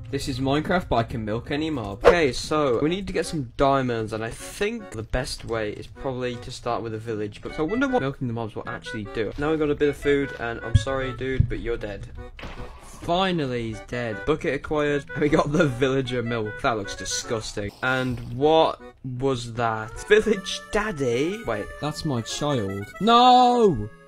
This is Minecraft, but I can milk any mob. Okay, so we need to get some diamonds, and I think the best way is probably to start with a village. But I wonder what milking the mobs will actually do. Now we've got a bit of food, and I'm sorry, dude, but you're dead. Finally, he's dead. Bucket acquired. We got the villager milk. That looks disgusting. And what was that? Village daddy? Wait, that's my child. No!